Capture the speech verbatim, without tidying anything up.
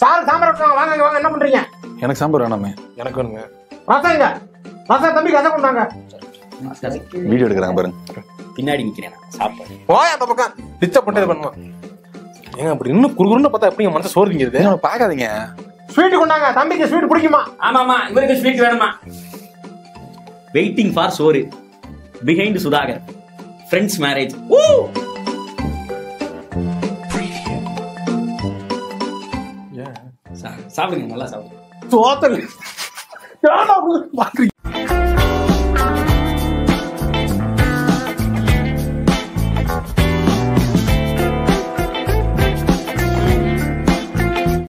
Sir sambar இருக்காங்க, வாங்க வாங்க. என்ன பண்றீங்க? எனக்கு சாம்பார் வேணாமே. எனக்கு வேணுங்க. ரசம் எங்க? ரசம் தம்பி ரசம் கொண்டாங்க. வீடியோ எடுக்கிறாங்க பாருங்க. பின்னாடி நிக்கிறேன் சாப்பாடு. போய் அந்த பக்கம் டிஸ்டர்ப் பண்ணது பண்ணுவோம். ஏங்க அப்படி இன்னும் குறுகுறுன்னு பார்த்தா எப்படிங்க மனசு சோறுங்கிறது? பாக்காதீங்க. ஸ்வீட் கொண்டாங்க. தம்பிக்கு ஸ்வீட் பிடிக்குமா? ஆமாமா, இவருக்கு ஸ்வீட் வேணுமா? வெயிட்டிங் ஃபார் சோறு. பிஹைண்ட் சுதாகர். Friends marriage. சாப்பிடுங்க, நல்லா சாப்பிடுங்க. சோத்தல் பாக்குறீங்க.